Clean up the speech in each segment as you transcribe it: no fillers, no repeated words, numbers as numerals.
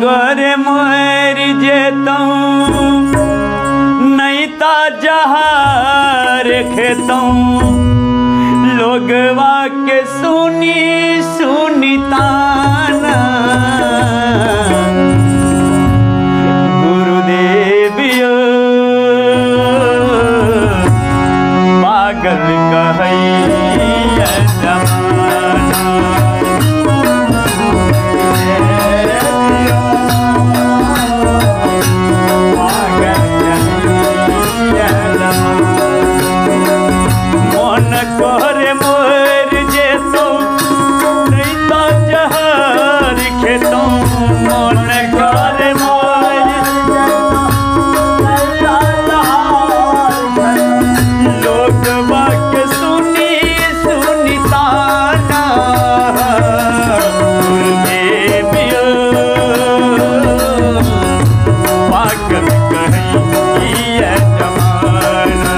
करे मर जेतूं नहीं ता जहार खेतूं लोगवा के सुनी सुनी ताना गुरुदेव पागल कहैया जमाना मन करे मोर जेतो नहीं तो जहर खेतो मन करे मोर लोग बाक सुनी सुनी ताना गुरुदेव पागल कहैया जमाना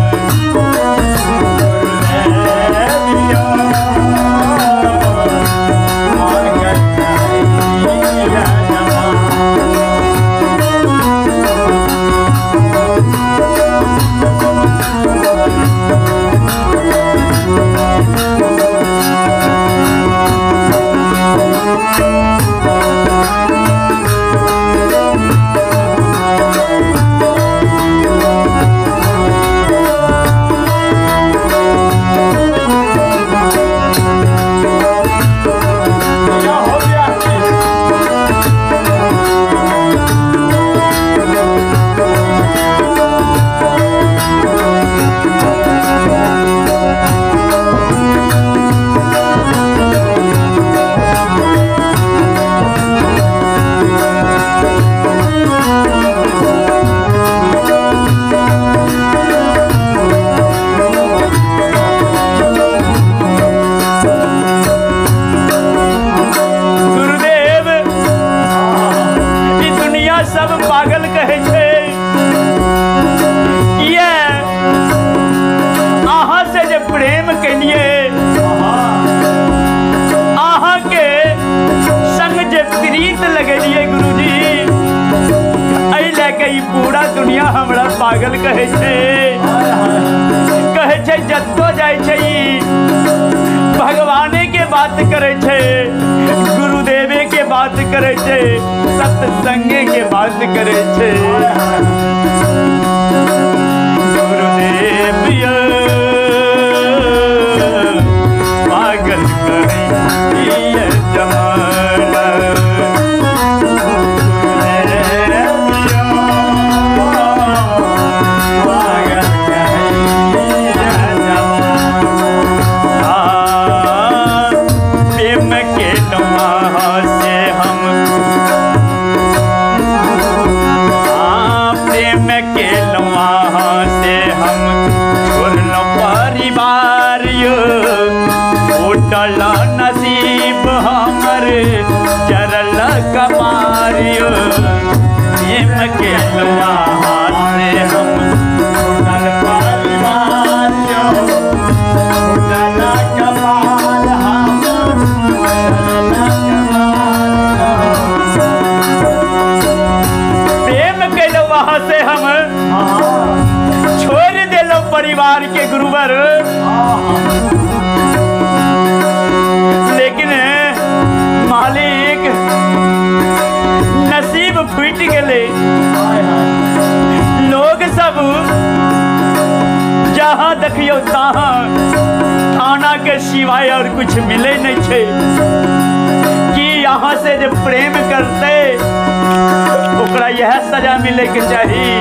सब पागल कहे छे ये आहा से जे प्रेम कलिए आहा के संग जे प्रीत लगलिए गुरुजी ऐ लेके ई पूरा दुनिया हमरा पागल कहे छे जत्तो जाय छे भगवाने के बात करे छे गुरुदेवे के बात करे छे सत्संगे के बात करे छे गुरुदेव पागल कहैया जमाना नसीब हमर चरल कमारियो प्रेम के लुहार से हम टूटल परिवारियो टूटल कमाल प्रेम के लुहा से हम छोड़ देलो परिवार के गुरुवर लेकिन मालिक नसीब फूट गए लोग सब जहाँ देखियो तहाँ थाना के सिवाय और कुछ मिले नहीं छे कि यहाँ से जो प्रेम करते ओकरा यह सजा मिले के चाहिए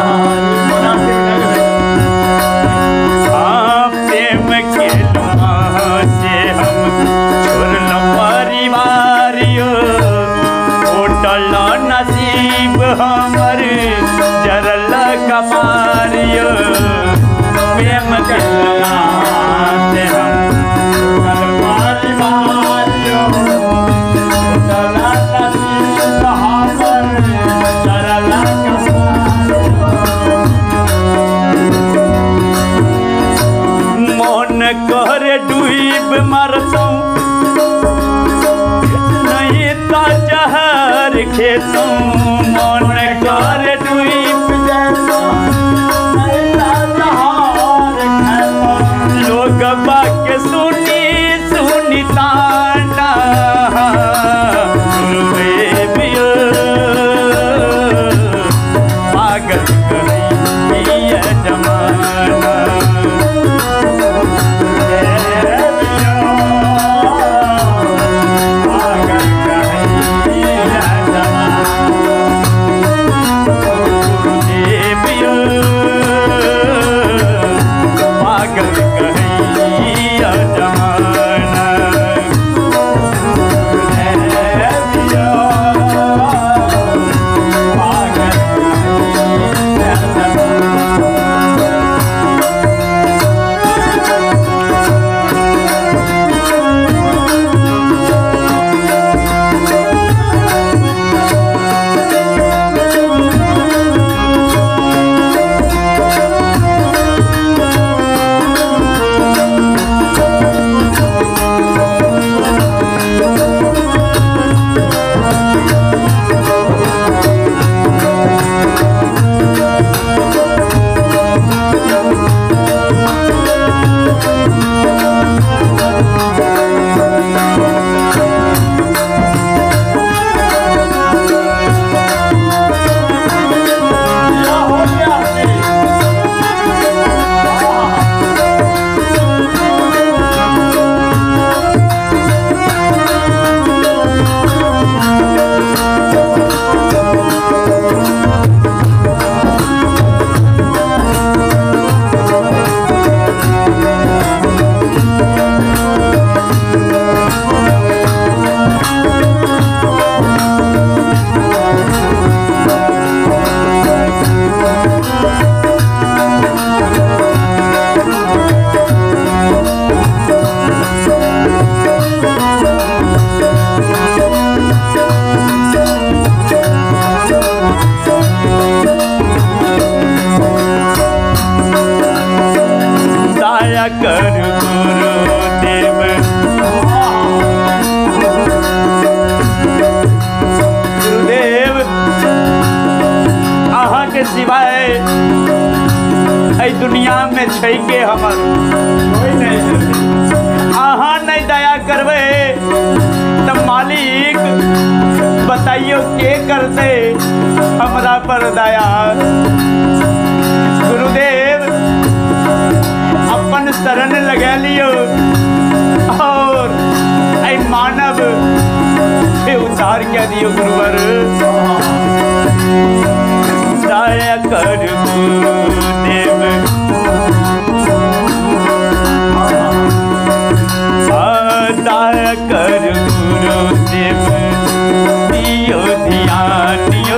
प्रेम के लुहा से हम छोड़लो परिवारियो होटल नसीब हमर जरल कमारियो प्रेम के लुहा से हम छोड़लो परिवारियो होटल नसीब हमर जरल मन करे डूब मरतूं नहीं ता जहर देखे तू मन कर द्वीप जैसा लोग बाके सुनी सुनी ताना पागल कहीं ये जमाना कर गुरुदेव गुरुदेव अहाँ के सिवाय ऐ दुनिया में छै के हमर कोई नहीं अहाँ नहीं दया करबे तो मालिक बताइयो के करते हमरा पर दया गुरुदेव अपन शरण लगा लियो और ऐ मानव से उतार के दियो गुरुवर दया कर गुरुदेव दया कर गुरुदेव दियो ध्यानियो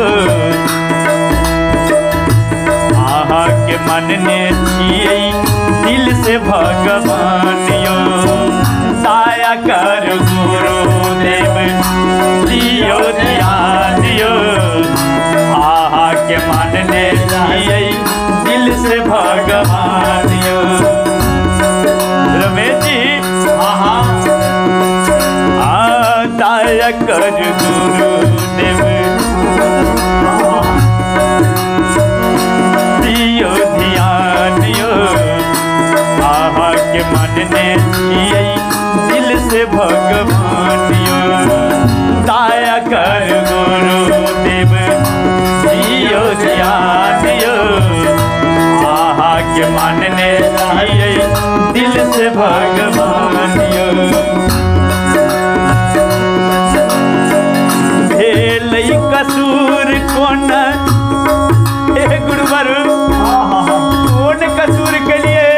आहा के मन ने छिए दिल से भगवान यो दया कर गुरुदेव दियो ध्यान यो आहा के मानने चाहिए दिल से भगवान यो रमेश जी दया कर गुरुदेव दियो ध्यान यो आहा के मानने चाहिए दिल से भगवान यो दया कर गुरुदेव दियो ध्यान यो आहा के मानने चाहिए दिल से भगवान यो भेल कसूर कौन हे गुरुवर कौन कसूर के लिए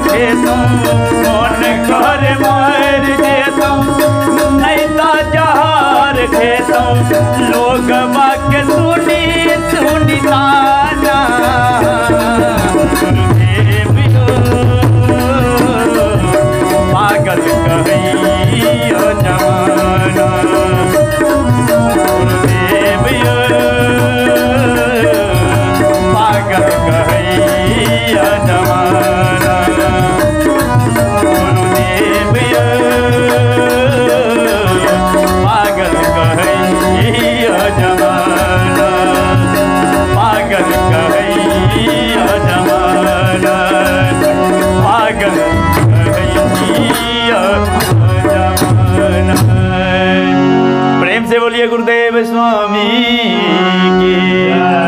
खेतों मन कर मर जेतों नहीं तो जहर खेतों लोग बाक सुनी सुनी ताना गुरुदेव यो पागल कहियो जमाना गुरुदेव यो पागल कहियो जमाना गुरुदेव यो पागल कहियो जमाना पागल कहियो जमाना पागल कहियो जमाना। प्रेम से बोलिए गुरुदेव स्वामी की।